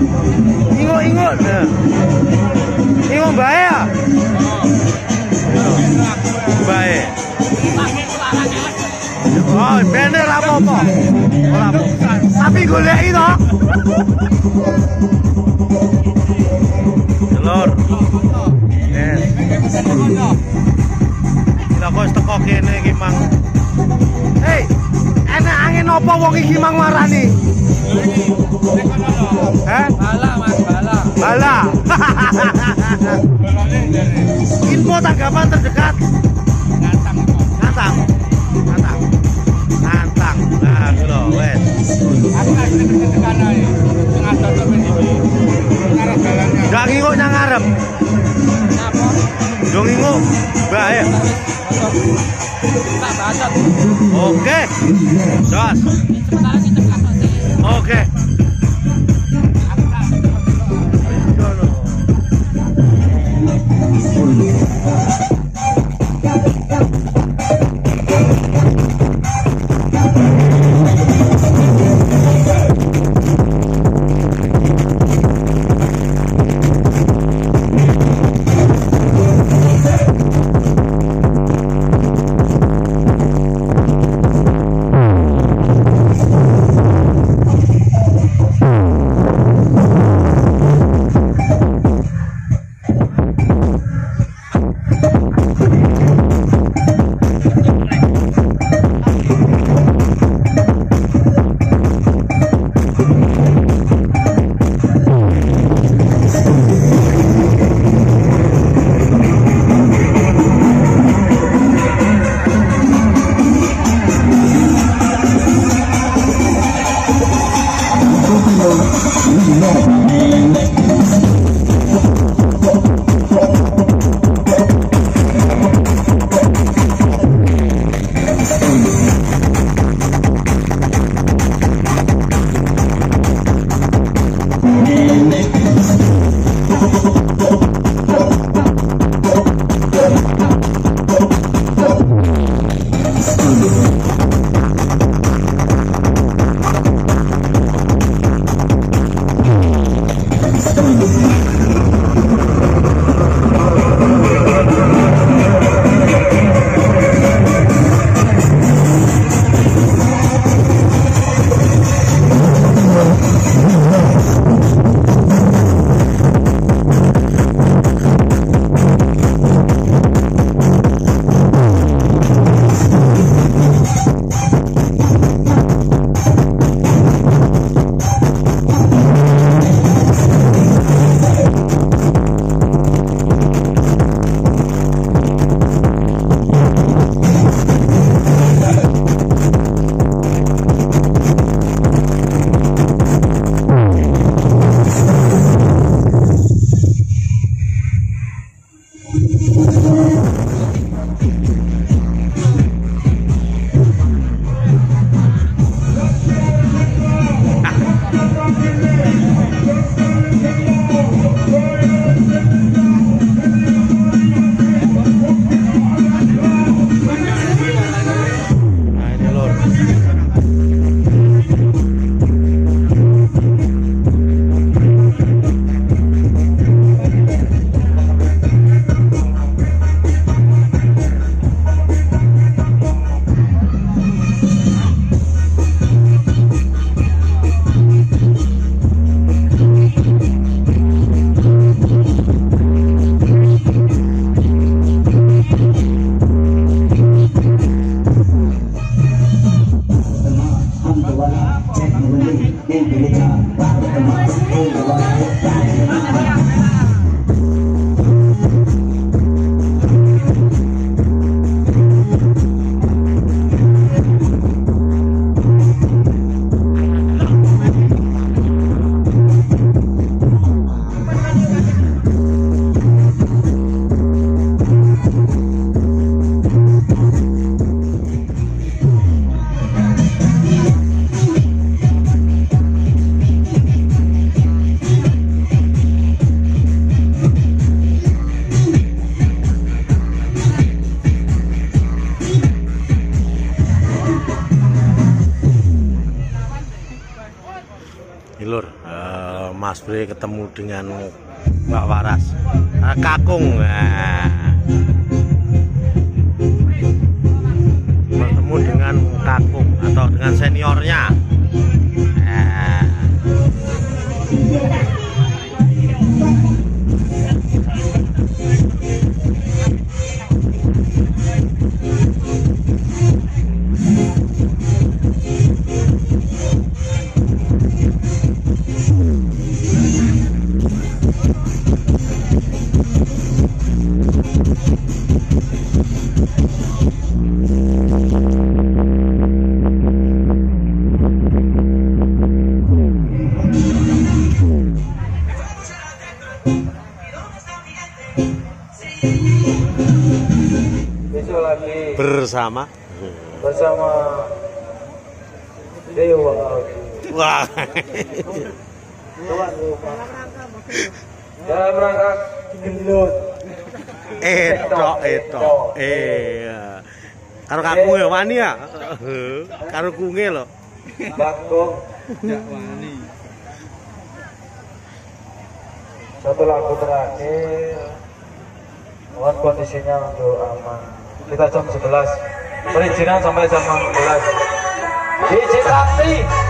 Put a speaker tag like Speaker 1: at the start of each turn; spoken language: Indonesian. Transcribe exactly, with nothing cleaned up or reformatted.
Speaker 1: Ingut-ingut. Ingut bae ya? Bae. Oh, bener apa-apa. Ora apa. Tapi goleki to. Telur. Yes. Kita kok teko kene iki mang. Hei, enak angin apa wong iki mang marani? Hah?
Speaker 2: Bala Mas, bala.
Speaker 1: Bala. Info tanggapan terdekat.
Speaker 2: Ngantang.
Speaker 1: Ngantang. Ngantang. Ngantang. Nah, lho wes.
Speaker 2: Aku lagi deg-degan ae. Sing ada to iki. Ngarep dalannya.
Speaker 1: Gak ngikut nang ngarep.
Speaker 2: Napa?
Speaker 1: Yo ngikut. Bae.
Speaker 2: Tak bacot.
Speaker 1: Oke. Jas.
Speaker 2: Sebentar kita kasih.
Speaker 1: Oke. Lur, uh, Mas Bre ketemu dengan Mbak Waras, uh, Kakung. Nah. Bertemu dengan Kakung atau dengan seniornya. Nah.
Speaker 3: Besok lagi
Speaker 1: Bersama
Speaker 3: bersama Dewa.
Speaker 1: wah
Speaker 3: Dalam rangka gendut.
Speaker 1: eto eto eh karo kakung ya wani ya karo kunge lho
Speaker 3: Bagong. Satu lagu terakhir. Mohon kondisinya untuk aman. Kita jam sebelas. Perizinan sampai jam enam belas. Di Cikati.